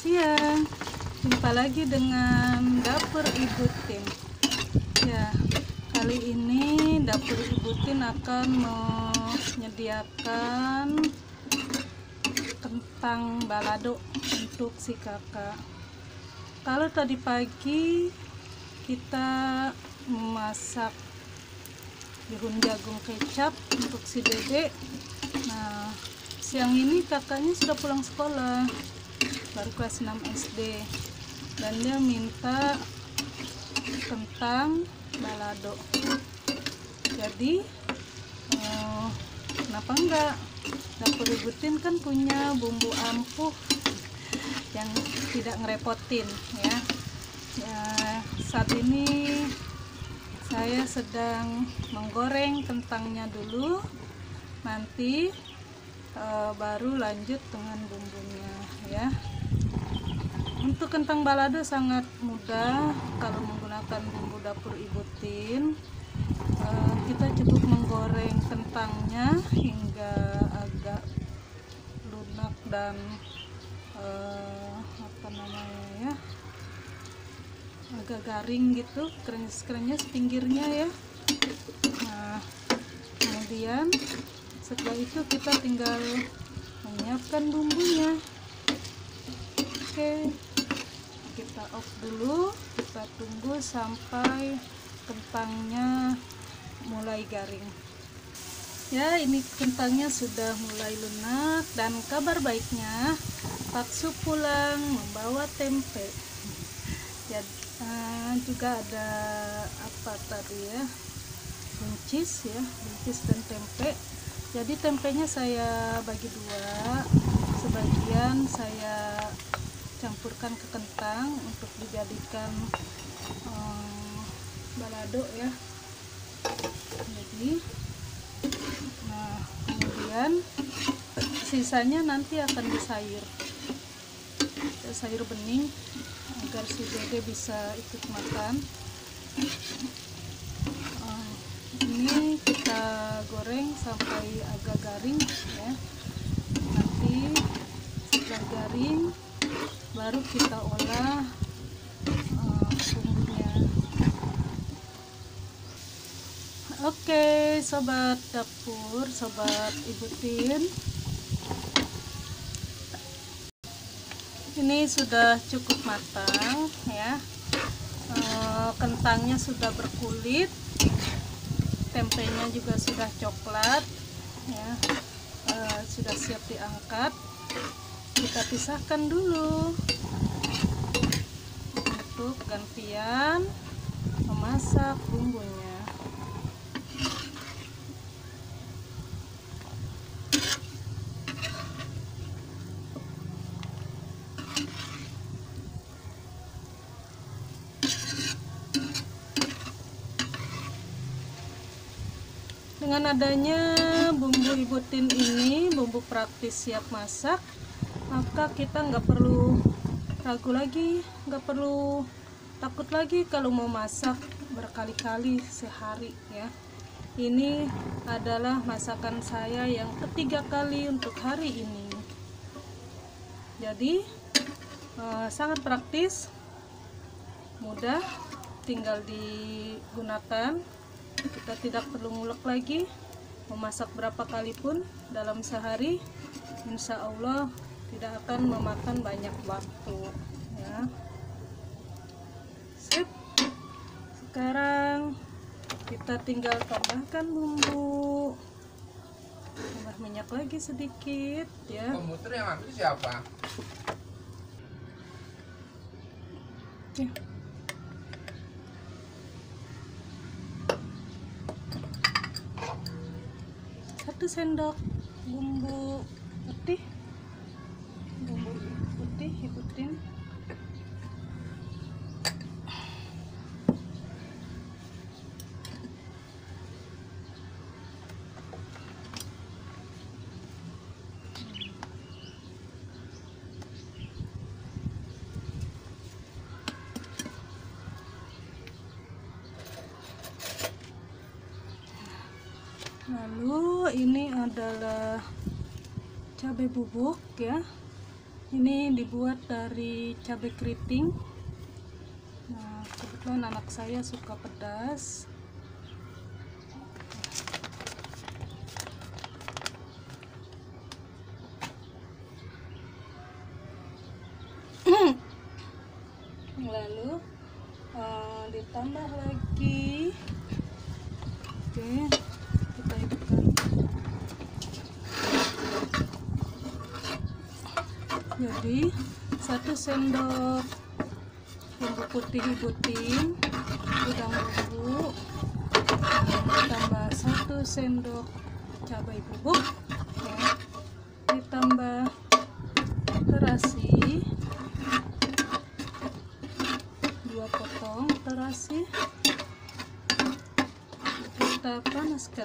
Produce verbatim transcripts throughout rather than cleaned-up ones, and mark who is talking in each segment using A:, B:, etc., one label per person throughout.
A: siang, jumpa lagi dengan dapur Ibu Tin. Ya, kali ini dapur Ibu Tin akan menyediakan kentang balado untuk si kakak. Kalau tadi pagi kita memasak bihun jagung kecap untuk si Dede. Nah, siang ini kakaknya sudah pulang sekolah, baru kelas enam S D, dan dia minta kentang balado. Jadi eh, kenapa enggak, dapur Ibu Tin kan punya bumbu ampuh yang tidak ngerepotin ya. Ya, saat ini saya sedang menggoreng kentangnya dulu, nanti e, baru lanjut dengan bumbunya ya. Untuk kentang balado sangat mudah kalau menggunakan bumbu dapur Ibu Tin. E, kita cukup menggoreng kentangnya hingga agak lunak dan e, apa namanya ya, agak garing gitu, krenyes-krenyes pinggirnya ya. Nah, kemudian setelah itu kita tinggal menyiapkan bumbunya. Oke, kita off dulu, kita tunggu sampai kentangnya mulai garing ya. Ini kentangnya sudah mulai lunak, dan kabar baiknya Pak Su pulang membawa tempe ya. Uh, juga ada apa tadi ya, buncis ya, buncis dan tempe. Jadi tempenya saya bagi dua, sebagian saya campurkan ke kentang untuk dijadikan um, balado ya. Jadi nah, kemudian sisanya nanti akan disayur sayur bening agar si Dede bisa ikut makan. Uh, ini kita goreng sampai agak garing ya. Nanti setelah garing baru kita olah uh, bumbunya. Oke, sobat dapur, sobat Ibu Tin, ini sudah cukup matang ya. E, kentangnya sudah berkulit, tempenya juga sudah coklat ya. E, sudah siap diangkat. Kita pisahkan dulu untuk gantian memasak bumbunya. Dengan adanya bumbu Ibu Tin ini, bumbu praktis siap masak, maka kita nggak perlu ragu lagi, nggak perlu takut lagi kalau mau masak berkali-kali sehari ya. Ini adalah masakan saya yang ketiga kali untuk hari ini. Jadi eh, sangat praktis, mudah, tinggal digunakan. Kita tidak perlu ngulek lagi, memasak berapa kali pun dalam sehari, insya Allah tidak akan memakan banyak waktu ya. Sip. Sekarang kita tinggal tambahkan bumbu, tambah minyak lagi sedikit ya.
B: Komputer yang ambil siapa?
A: Ya. Satu sendok bumbu putih, bumbu putih Ibu Tin. Lalu ini adalah cabai bubuk ya, Ini dibuat dari cabai keriting. Nah, kebetulan anak saya suka pedas. Lalu uh, ditambah lagi. Oke, kita hidupkan. Jadi satu sendok bumbu putih ibutin, udang bubuk, ditambah satu sendok cabai bubuk, ya. Ditambah terasi, dua potong terasi, kita panaskan.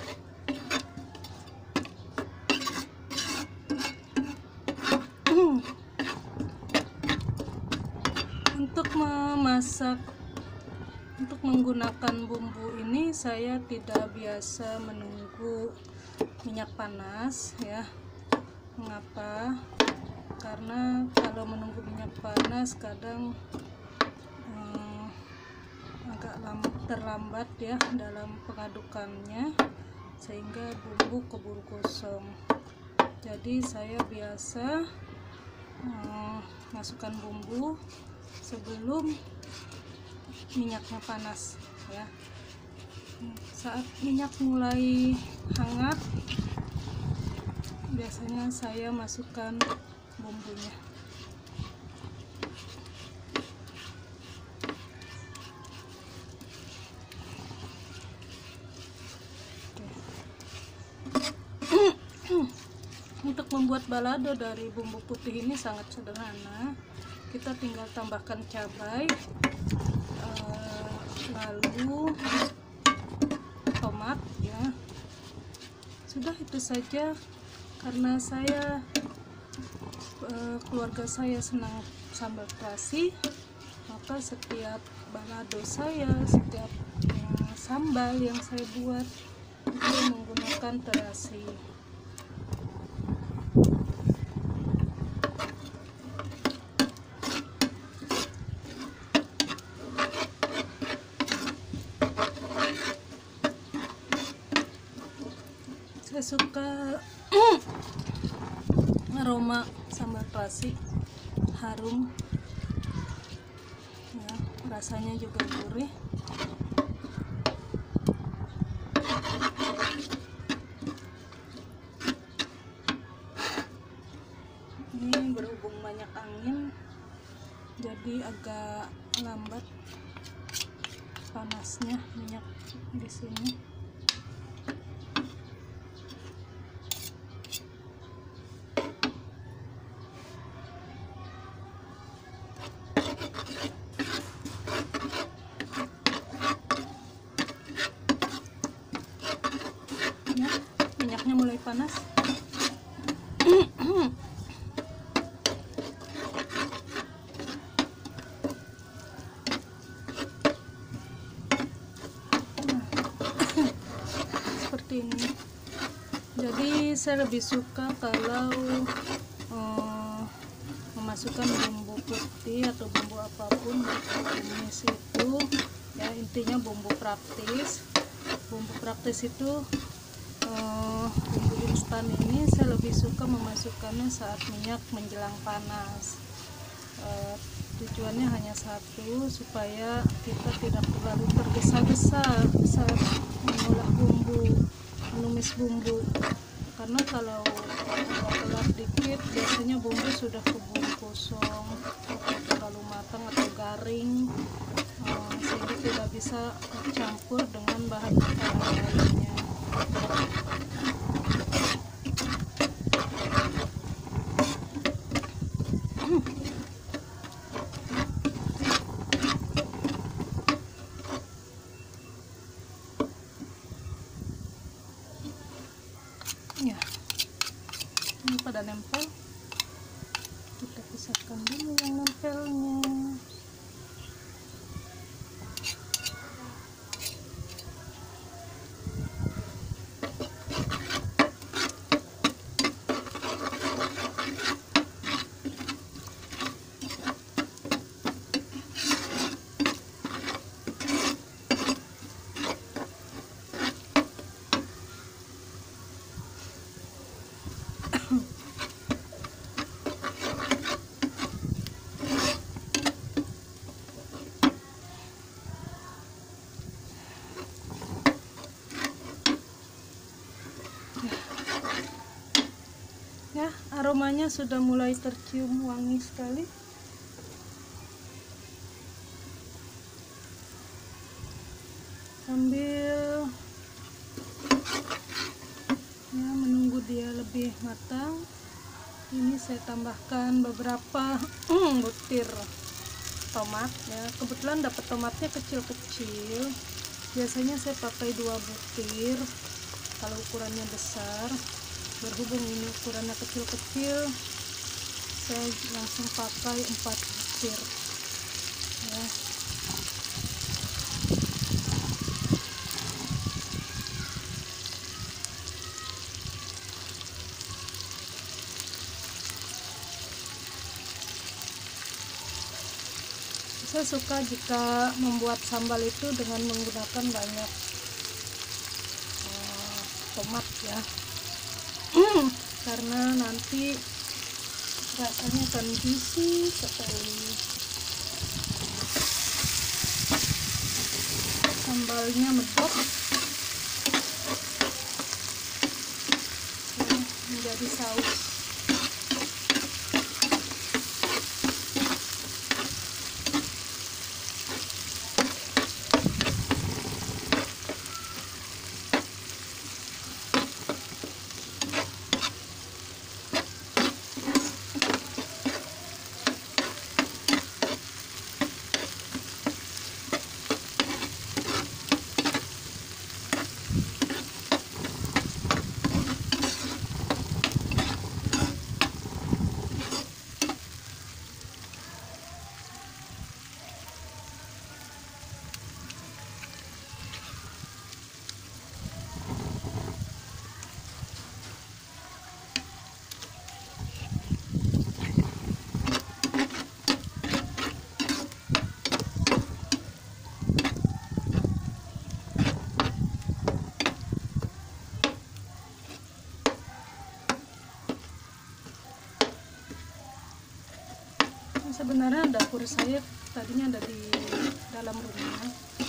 A: Untuk memasak, untuk menggunakan bumbu ini saya tidak biasa menunggu minyak panas, ya. Mengapa? Karena kalau menunggu minyak panas kadang eh, agak lambat, terlambat ya dalam pengadukannya, sehingga bumbu keburu gosong. Jadi saya biasa eh, masukkan bumbu sebelum minyaknya panas, ya. Saat minyak mulai hangat, biasanya saya masukkan bumbunya. Untuk membuat balado dari bumbu putih ini sangat sederhana. Kita tinggal tambahkan cabai, uh, lalu tomat, ya. Sudah itu saja. Karena saya uh, keluarga saya senang sambal terasi, maka setiap balado saya, setiap uh, sambal yang saya buat itu menggunakan terasi. Saya suka aroma sambal terasi, harum, ya, rasanya juga gurih. Ini berhubung banyak angin, jadi agak lambat panasnya minyak di sini. Minyaknya mulai panas. Seperti ini. Jadi saya lebih suka kalau eh, memasukkan bumbu putih atau bumbu apapun tumis itu, ya, intinya bumbu praktis. Bumbu praktis itu Uh, bumbu instan ini saya lebih suka memasukkannya saat minyak menjelang panas. Uh, tujuannya hanya satu, supaya kita tidak terlalu tergesa-gesa saat mengolah bumbu, menumis bumbu. Karena kalau telat dikit, biasanya bumbu sudah keburu kosong atau terlalu matang atau garing, uh, sehingga tidak bisa tercampur dengan bahan makanan lainnya. Ya, ini pada nempel, kita pisahkan dulu yang nempelnya. aromanya sudah mulai tercium wangi sekali. Sambil ya menunggu dia lebih matang, ini saya tambahkan beberapa hmm, butir tomat ya. Kebetulan dapat tomatnya kecil-kecil. Biasanya saya pakai dua butir kalau ukurannya besar. Berhubung ini ukurannya kecil-kecil, saya langsung pakai empat butir ya. Saya suka jika membuat sambal itu dengan menggunakan banyak uh, tomat ya, karena nanti rasanya akan juicy sekali. Sambalnya medok ya, menjadi saus. Sebenarnya dapur saya tadinya ada di dalam rumah.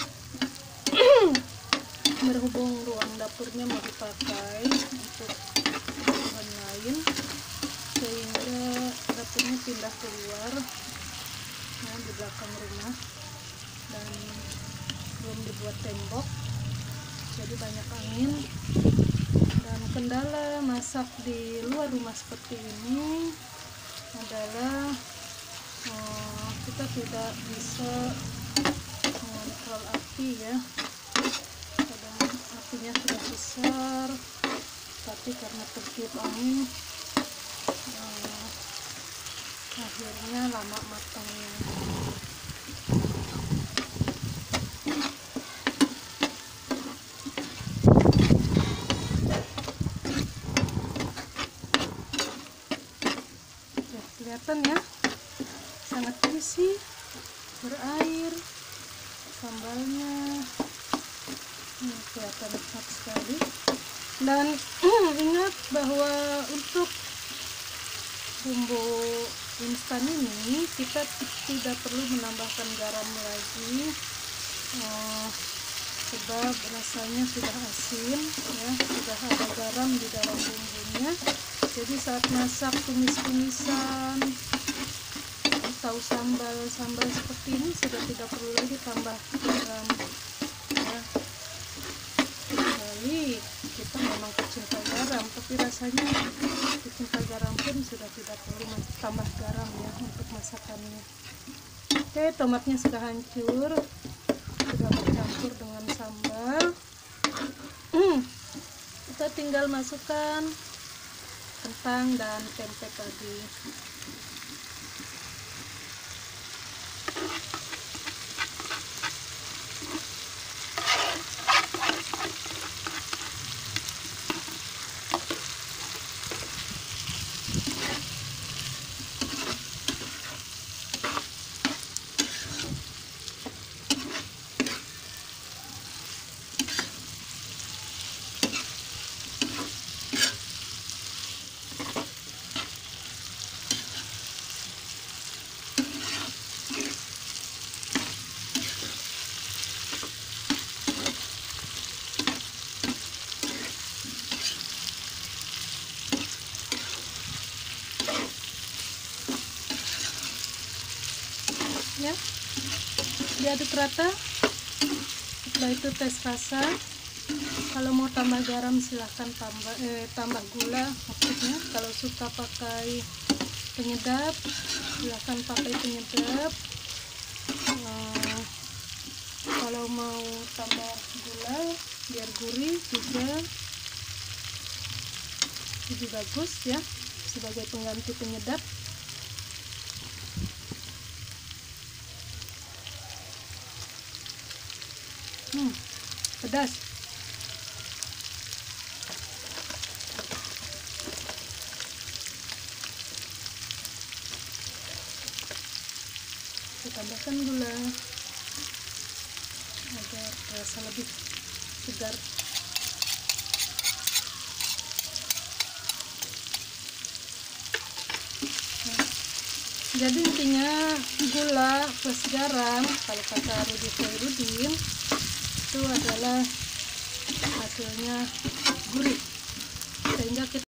A: Berhubung ruang dapurnya mau dipakai untuk kebutuhan lain, sehingga dapurnya pindah keluar ya, di belakang rumah, dan belum dibuat tembok, jadi banyak angin. Dan kendala masak di luar rumah seperti ini adalah Oh, kita tidak bisa mengontrol api ya. Kadang apinya sudah besar, tapi karena tertiup angin eh, akhirnya lama matangnya. Oke, kelihatan ya, sangat juicy, berair sambalnya. Ini kelihatan nikmat sekali. Dan ingat bahwa untuk bumbu instan ini kita tidak perlu menambahkan garam lagi, oh, sebab rasanya sudah asin ya, sudah ada garam di dalam bumbunya. Jadi saat masak tumis-tumisan atau sambal-sambal seperti ini sudah tidak perlu lagi tambah garam ya. Kecuali kita memang pecinta garam, tapi rasanya pecinta garam pun sudah tidak perlu tambah garam ya untuk masakannya. Oke, tomatnya sudah hancur, sudah bercampur dengan sambal. hmm, kita tinggal masukkan kentang dan tempe tadi. ya, diaduk rata. Setelah itu tes rasa, kalau mau tambah garam silahkan tambah eh, tambah gula maksudnya. Kalau suka pakai penyedap silahkan pakai penyedap. Nah, kalau mau tambah gula biar gurih juga lebih bagus ya, sebagai pengganti penyedap. Hmm, pedas. Kita tambahkan gula agar rasa lebih segar. Nah, jadi intinya gula plus garam kalau kata Rudy Khairuddin itu adalah hasilnya gurih, sehingga kita